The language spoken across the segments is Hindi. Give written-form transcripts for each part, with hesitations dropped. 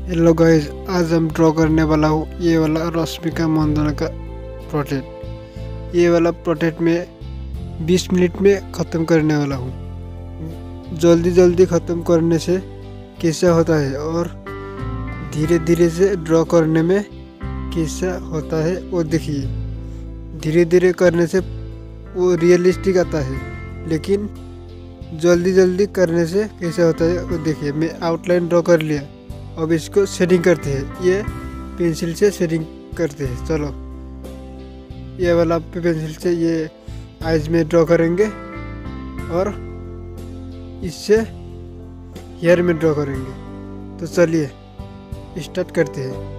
हेलो गाइस, आज हम ड्रॉ करने वाला हूँ ये वाला रश्मिका मंदाना का प्रोटेक्ट। ये वाला प्रोटेक्ट में 20 मिनट में ख़त्म करने वाला हूँ। जल्दी जल्दी ख़त्म करने से कैसा होता है और धीरे धीरे से ड्रॉ करने में कैसा होता है वो देखिए। धीरे धीरे करने से वो रियलिस्टिक आता है, लेकिन जल्दी जल्दी करने से कैसा होता है वो देखिए। मैं आउटलाइन ड्रॉ कर लिया, अब इसको शेडिंग करते हैं। ये पेंसिल से शेडिंग करते हैं। चलो, ये वाला पेंसिल से ये आइज में ड्रॉ करेंगे और इससे हेयर में ड्रॉ करेंगे। तो चलिए स्टार्ट करते हैं।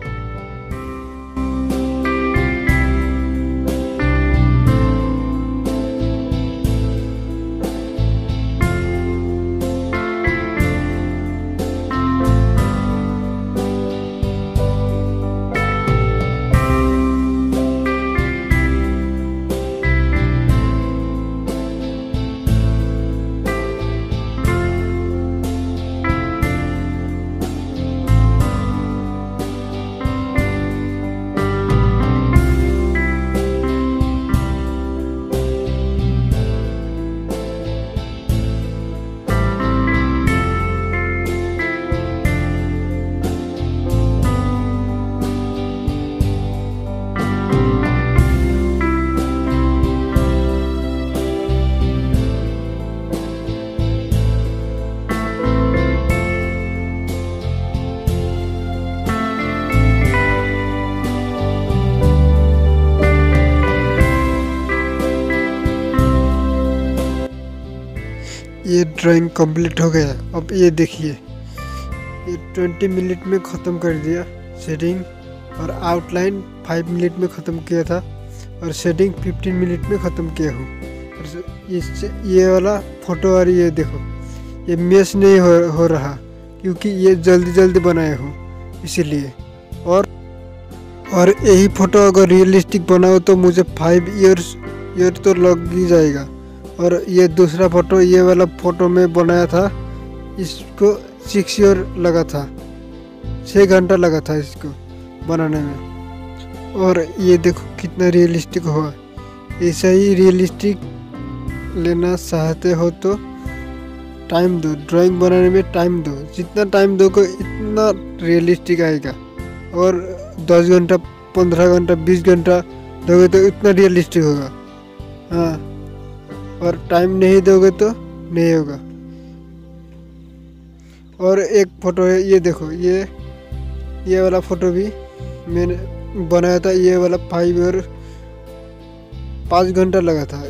ये ड्राइंग कंप्लीट हो गया। अब ये देखिए, ये 20 मिनट में ख़त्म कर दिया शेडिंग, और आउटलाइन 5 मिनट में ख़त्म किया था, और शेडिंग 15 मिनट में ख़त्म किया हूँ। और इससे ये वाला फोटो और ये देखो, ये मैच नहीं हो रहा क्योंकि ये जल्दी जल्दी बनाया हूँ इसीलिए। और यही फ़ोटो अगर रियलिस्टिक बनाओ तो मुझे 5 ईयर तो लग ही जाएगा। और ये दूसरा फ़ोटो, ये वाला फ़ोटो में बनाया था, इसको 6 ईयर लगा था, 6 घंटा लगा था इसको बनाने में। और ये देखो कितना रियलिस्टिक हुआ। ऐसा ही रियलिस्टिक लेना चाहते हो तो टाइम दो, ड्राइंग बनाने में टाइम दो। जितना टाइम दोगे इतना रियलिस्टिक आएगा। और 10 घंटा, 15 घंटा, 20 घंटा दोगे तो इतना रियलिस्टिक होगा। हाँ, और टाइम नहीं दोगे तो नहीं होगा। और एक फ़ोटो है, ये देखो, ये वाला फ़ोटो भी मैंने बनाया था। ये वाला 5 घंटा लगा था।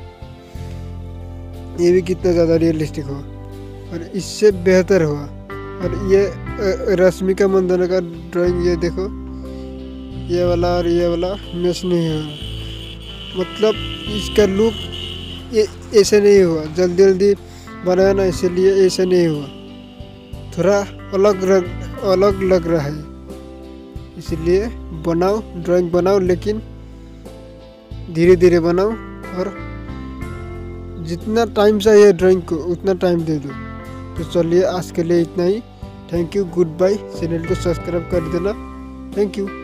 ये भी कितना ज़्यादा रियलिस्टिक हुआ और इससे बेहतर हुआ। और ये रश्मिका मंदाना का ड्राइंग, ये देखो, ये वाला और ये वाला मैच नहीं हुआ। मतलब इसका लुक ये ऐसे नहीं हुआ, जल्दी जल्दी बनाया ना, इसलिए ऐसे नहीं हुआ। थोड़ा अलग लग रहा है। इसलिए बनाओ, ड्राइंग बनाओ, लेकिन धीरे धीरे बनाओ। और जितना टाइम चाहिए ड्राइंग को उतना टाइम दे दो। तो चलिए आज के लिए इतना ही। Thank you, good bye. Channel को सब्सक्राइब कर देना। Thank you.